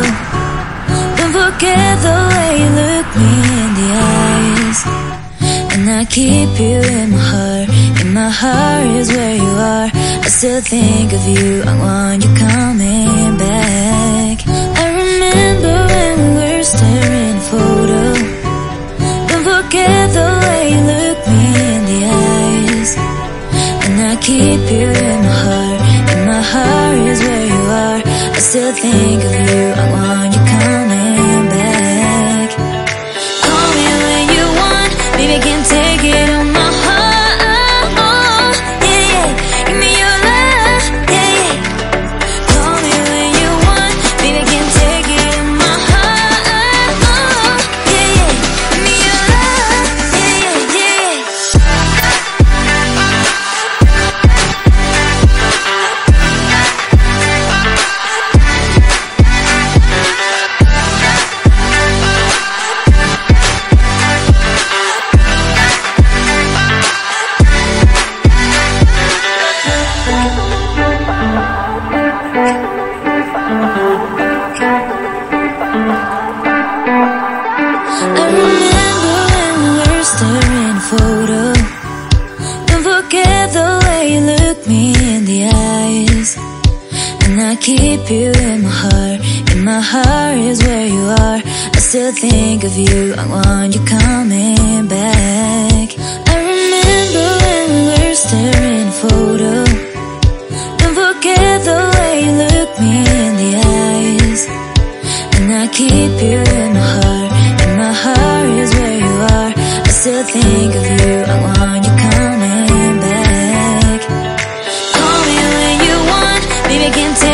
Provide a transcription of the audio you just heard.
Don't forget the way you look me in the eyes. And I keep you in my heart. In my heart is where you are. I still think of you, I want you coming back. I remember when we were staring at a photo. Don't forget the way you look me in the eyes. And I keep you in my heart. In my heart is where you are. I still think of you, I want you coming back. Call me when you want, baby, I can't take it on my heart. Yeah, yeah, give me your love, yeah, yeah. Call me when you want, baby, I can't take it on my heart. Yeah, yeah, give me your love, yeah, yeah, yeah. I remember when we were staring at a photo. Don't forget the way you look me in the eyes. And I keep you in my heart. In my heart is where you are. I still think of you, I want you coming back. I remember when we were staring at a photo. Don't forget the way you look me in the eyes. And I keep you in my heart. In my heart is where you are. I still think of you, I want you coming back. Call me when you want, baby, I can't take